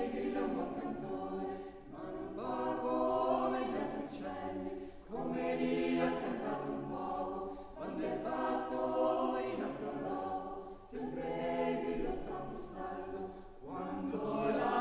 il grillo è un buon cantore, ma non fa come gli altri uccelli, come lì ha cantato un poco, quando è fatto in altro loco, sempre il grillo sta bussando, quando la